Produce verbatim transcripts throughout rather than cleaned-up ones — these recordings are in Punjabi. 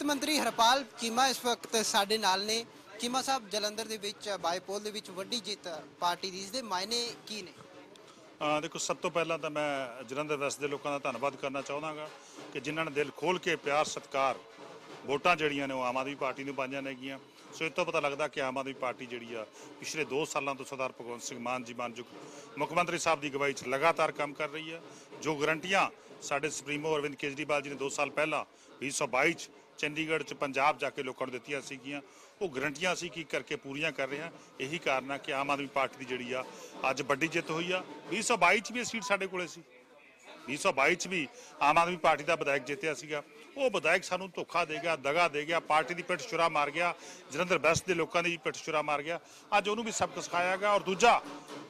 ਮੰਤਰੀ ਹਰਪਾਲ ਚੀਮਾ ਇਸ ਵਕਤ ਸਾਡੇ ਨਾਲ ਨੇ। ਚੀਮਾ ਸਾਹਿਬ, ਜਲੰਧਰ ਦੇ ਵਿੱਚ ਬਾਈਪੋਲ ਦੇ ਵਿੱਚ ਵੱਡੀ ਜਿੱਤ ਪਾਰਟੀ ਦੀ, ਇਸ ਦੇ ਮਾਇਨੇ ਕੀ ਨੇ? ਆ ਦੇਖੋ, ਸਭ ਤੋਂ ਪਹਿਲਾਂ ਤਾਂ ਮੈਂ ਜਲੰਧਰ ਵੈਸਟ ਦੇ ਲੋਕਾਂ ਦਾ ਧੰਨਵਾਦ ਕਰਨਾ ਚਾਹੁੰਦਾਗਾ ਕਿ ਜਿਨ੍ਹਾਂ ਨੇ ਦਿਲ ਖੋਲ੍ਹ ਕੇ ਪਿਆਰ ਸਤਿਕਾਰ ਵੋਟਾਂ ਜਿਹੜੀਆਂ ਨੇ ਉਹ ਆਮ ਆਦਮੀ ਪਾਰਟੀ ਨੂੰ ਪਾਈਆਂ ਨੇਗੀਆਂ। ਸੋ ਇਹ ਤੋਂ ਪਤਾ ਲੱਗਦਾ ਕਿ ਆਮ ਆਦਮੀ ਪਾਰਟੀ ਜਿਹੜੀ ਆ ਪਿਛਲੇ ਦੋ ਸਾਲਾਂ ਤੋਂ ਸਰਦਾਰ ਭਗਵੰਤ ਸਿੰਘ ਮਾਨ ਜੀ ਮਾਨਯੋਗ ਮੁੱਖ ਮੰਤਰੀ ਸਾਹਿਬ ਦੀ ਅਗਵਾਈ 'ਚ ਲਗਾਤਾਰ ਕੰਮ ਕਰ ਰਹੀ ਹੈ। ਜੋ ਗਰੰਟੀਆਂ ਸਾਡੇ ਸੁਪਰੀਮੋ ਅਰਵਿੰਦ ਕੇਜਰੀਵਾਲ ਜੀ ਨੇ ਦੋ ਸਾਲ ਪਹਿਲਾਂ ਵੀਹ ਸੌ ਬਾਈ 'ਚ ਚੰਡੀਗੜ੍ਹ 'ਚ ਪੰਜਾਬ ਜਾ ਕੇ ਲੋਕਾਂ ਨੂੰ ਦਿੱਤੀਆਂ ਸੀਗੀਆਂ, ਉਹ ਗਰੰਟੀਆਂ ਅਸੀਂ ਕੀ ਕਰਕੇ ਪੂਰੀਆਂ ਕਰ ਰਹੇ ਹਾਂ। ਇਹੀ ਕਾਰਨ ਆ ਕਿ ਆਮ ਆਦਮੀ ਪਾਰਟੀ ਦੀ ਜਿਹੜੀ ਆ ਅੱਜ ਵੱਡੀ ਜਿੱਤ ਹੋਈ ਆ। ਵੀਹ ਸੌ ਬਾਈ 'ਚ ਵੀ ਇਹ ਸੀਟ ਸਾਡੇ ਕੋਲੇ ਸੀ, ਵੀਹ ਸੌ ਬਾਈ 'ਚ ਵੀ ਆਮ ਆਦਮੀ ਪਾਰਟੀ ਦਾ ਵਿਧਾਇਕ ਜਿੱਤਿਆ ਸੀਗਾ। ਉਹ ਵਿਧਾਇਕ ਸਾਨੂੰ ਧੋਖਾ ਦੇ ਗਿਆ, ਦਗਾ ਦੇ ਗਿਆ, ਪਾਰਟੀ ਦੀ ਪਿੱਠ ਛੁਰਾ ਮਾਰ ਗਿਆ, ਜਲੰਧਰ ਵੈਸਟ ਦੇ ਲੋਕਾਂ ਦੀ ਪਿੱਠ ਛੁਰਾ ਮਾਰ ਗਿਆ। ਅੱਜ ਉਹਨੂੰ ਵੀ ਸਬਕ ਸਿਖਾਇਆ ਗਿਆ। ਔਰ ਦੂਜਾ,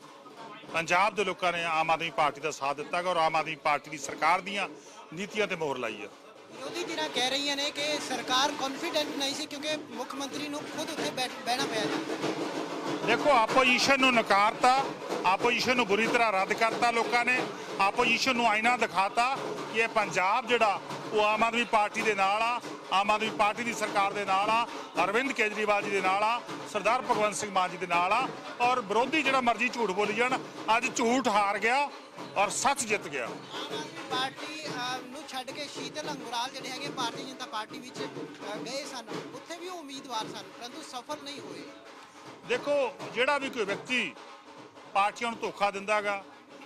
ਪੰਜਾਬ ਦੇ ਲੋਕਾਂ ਨੇ ਆਮ ਆਦਮੀ ਪਾਰਟੀ ਦਾ ਸਾਥ ਦਿੱਤਾ ਗਾ ਔਰ ਆਮ ਆਦਮੀ ਪਾਰਟੀ ਦੀ ਸਰਕਾਰ ਦੀਆਂ ਨੀਤੀਆਂ ਤੇ ਮੋਹਰ ਲਾਈ ਆ। ਵਿਰੋਧੀ ਧਿਰਾਂ ਕਹਿ ਰਹੀਆਂ ਨੇ ਕਿ ਸਰਕਾਰ ਕੌਨਫੀਡੈਂਟ ਨਹੀਂ ਸੀ ਕਿਉਂਕਿ ਮੁੱਖ ਮੰਤਰੀ ਨੂੰ ਖੁਦ ਉੱਥੇ ਬਹਿਣਾ ਪਿਆ ਜੀ। ਦੇਖੋ, ਆਪੋਜੀਸ਼ਨ ਨੂੰ ਨਕਾਰਤਾ, ਆਪੋਜੀਸ਼ਨ ਨੂੰ ਬੁਰੀ ਤਰ੍ਹਾਂ ਰੱਦ ਕਰਤਾ ਲੋਕਾਂ ਨੇ। ਆਪੋਜੀਸ਼ਨ ਨੂੰ ਆਇਨਾ ਦਿਖਾਤਾ ਕਿ ਇਹ ਪੰਜਾਬ ਜਿਹੜਾ ਉਹ ਆਮ ਆਦਮੀ ਪਾਰਟੀ ਦੇ ਨਾਲ ਆ, ਆਮ ਆਦਮੀ ਪਾਰਟੀ ਦੀ ਸਰਕਾਰ ਦੇ ਨਾਲ ਆ, ਅਰਵਿੰਦ ਕੇਜਰੀਵਾਲ ਜੀ ਦੇ ਨਾਲ ਆ, ਸਰਦਾਰ ਭਗਵੰਤ ਸਿੰਘ ਮਾਨ ਜੀ ਦੇ ਨਾਲ ਆ। ਔਰ ਵਿਰੋਧੀ ਜਿਹੜਾ ਮਰਜ਼ੀ ਝੂਠ ਬੋਲੀ ਜਾਣ, ਅੱਜ ਝੂਠ ਹਾਰ ਗਿਆ ਔਰ ਸੱਚ ਜਿੱਤ ਗਿਆ। ਆਮ ਆਦਮੀ ਪਾਰਟੀ ਨੂੰ ਛੱਡ ਕੇ ਸ਼ੀਤਲ ਅੰਗਰਾਲ ਜਿਹੜੇ ਹੈਗੇ ਭਾਰਤੀ ਜਨਤਾ ਪਾਰਟੀ ਵਿੱਚ ਗਏ ਸਨ, ਉੱਥੇ ਵੀ ਉਹ ਉਮੀਦਵਾਰ ਸਨ ਪਰੰਤੂ ਸਫਲ ਨਹੀਂ ਹੋਏ। ਦੇਖੋ, ਜਿਹੜਾ ਵੀ ਕੋਈ ਵਿਅਕਤੀ ਪਾਰਟੀਆਂ ਨੂੰ ਧੋਖਾ ਦਿੰਦਾ ਗਾ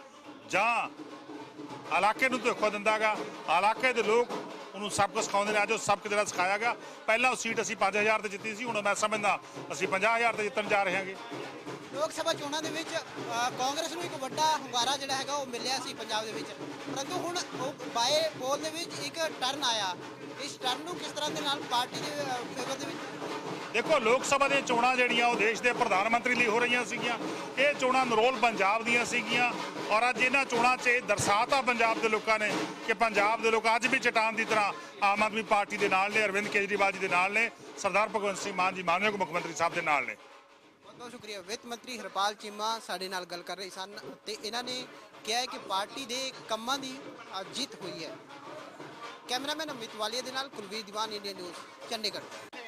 ਜਾਂ ਇਲਾਕੇ ਨੂੰ ਧੋਖਾ ਦਿੰਦਾ ਗਾ, ਇਲਾਕੇ ਦੇ ਲੋਕ ਉਹਨੂੰ ਸਬਕ ਸਿਖਾਉਂਦੇ ਨੇ। ਅੱਜ ਉਹ ਸਬਕ ਜਿਹੜਾ ਸਿਖਾਇਆ ਗਿਆ। ਪਹਿਲਾਂ ਉਹ ਸੀਟ ਅਸੀਂ ਪੰਜ ਹਜ਼ਾਰ ਤੇ ਜਿੱਤੀ ਸੀ, ਹੁਣ ਮੈਂ ਸਮਝਦਾ ਅਸੀਂ ਪੰਜਾਹ ਹਜ਼ਾਰ ਤੇ ਜਿੱਤਣ ਜਾ ਰਹੇ ਹਾਂਗੇ। ਲੋਕ ਸਭਾ ਚੋਣਾਂ ਦੇ ਵਿੱਚ ਕਾਂਗਰਸ ਨੂੰ ਇੱਕ ਵੱਡਾ ਹੁੰਗਾਰਾ ਜਿਹੜਾ ਹੈਗਾ ਉਹ ਮਿਲਿਆ ਸੀ ਪੰਜਾਬ ਦੇ ਵਿੱਚ, ਪਰੰਤੂ ਹੁਣ ਉਹ ਬਾਏ ਪੋਲ ਦੇ ਵਿੱਚ ਇੱਕ ਟਰਨ ਆਇਆ। ਇਸ ਟਰਨ ਨੂੰ ਕਿਸ ਤਰ੍ਹਾਂ ਦੇ ਨਾਲ ਪਾਰਟੀ ਦੇ ਫੇਵਰ ਦੇ ਵਿੱਚ? ਦੇਖੋ, ਲੋਕ ਸਭਾ ਦੀਆਂ ਚੋਣਾਂ ਜਿਹੜੀਆਂ ਉਹ ਦੇਸ਼ ਦੇ ਪ੍ਰਧਾਨ ਮੰਤਰੀ ਲਈ ਹੋ ਰਹੀਆਂ ਸੀਗੀਆਂ। ਇਹ ਚੋਣਾਂ ਨਰੋਲ ਪੰਜਾਬ ਦੀਆਂ ਸੀਗੀਆਂ ਔਰ ਅੱਜ ਇਹਨਾਂ ਚੋਣਾਂ 'ਚ ਇਹ ਦਰਸਾਤਾ ਪੰਜਾਬ ਦੇ ਲੋਕਾਂ ਨੇ ਕਿ ਪੰਜਾਬ ਦੇ ਲੋਕ ਅੱਜ ਵੀ ਚਟਾਨ ਦੀ ਤਰ੍ਹਾਂ ਆਮ ਆਦਮੀ ਪਾਰਟੀ ਦੇ ਨਾਲ ਨੇ, ਅਰਵਿੰਦ ਕੇਜਰੀਵਾਲ ਜੀ ਦੇ ਨਾਲ ਨੇ, ਸਰਦਾਰ ਭਗਵੰਤ ਸਿੰਘ ਮਾਨ ਜੀ ਮਾਨਯੋਗ ਮੁੱਖ ਮੰਤਰੀ ਸਾਹਿਬ ਦੇ ਨਾਲ ਨੇ। ਬਹੁਤ ਬਹੁਤ ਸ਼ੁਕਰੀਆ। ਵਿੱਤ ਮੰਤਰੀ ਹਰਪਾਲ ਚੀਮਾ ਸਾਡੇ ਨਾਲ ਗੱਲ ਕਰ ਰਹੇ ਸਨ ਤੇ ਇਹਨਾਂ ਨੇ ਕਿਹਾ ਹੈ ਕਿ ਪਾਰਟੀ ਦੇ ਕੰਮਾਂ ਦੀ ਜਿੱਤ ਹੋਈ ਹੈ। ਕੈਮਰਾਮੈਨ ਅਮਿਤ ਵਾਲੀਆ ਦੇ ਨਾਲ ਕੁਲਵੀਰ ਦੀਵਾਨ, ਇੰਡੀਅਨ ਨਿਊਜ਼, ਚੰਡੀਗੜ੍ਹ।